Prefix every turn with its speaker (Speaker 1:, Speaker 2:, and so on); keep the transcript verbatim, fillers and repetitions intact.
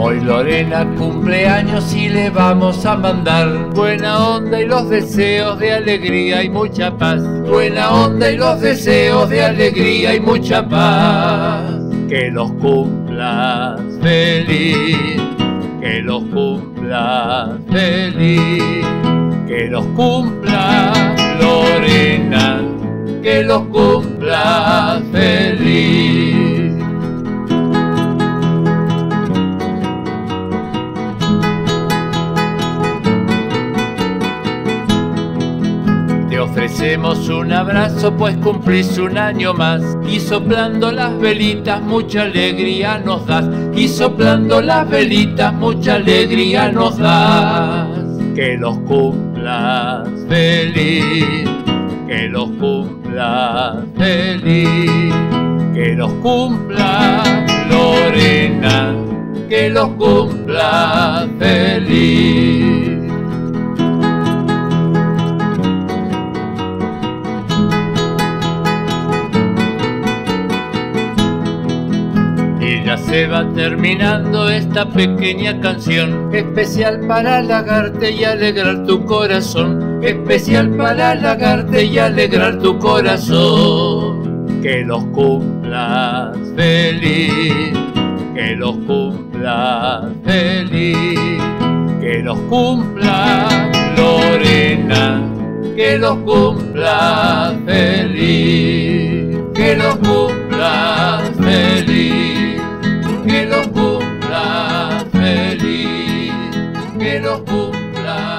Speaker 1: Hoy Lorena cumpleaños y le vamos a mandar buena onda y los deseos de alegría y mucha paz. Buena onda y los deseos de alegría y mucha paz. Que los cumplas feliz, que los cumplas feliz, que los cumplas Lorena, que los cumplas feliz. Te ofrecemos un abrazo pues cumplís un año más, y soplando las velitas mucha alegría nos das, y soplando las velitas mucha alegría nos das. Que los cumplas feliz, que los cumplas feliz, que los cumplas Lorena, que los cumplas feliz. Y ya se va terminando esta pequeña canción, especial para halagarte y alegrar tu corazón, especial para halagarte y alegrar tu corazón. Que los cumplas feliz, que los cumplas feliz, que los cumplas Lorena, que los cumplas feliz, que los cumplas feliz, que los cumplas feliz, que los cumplas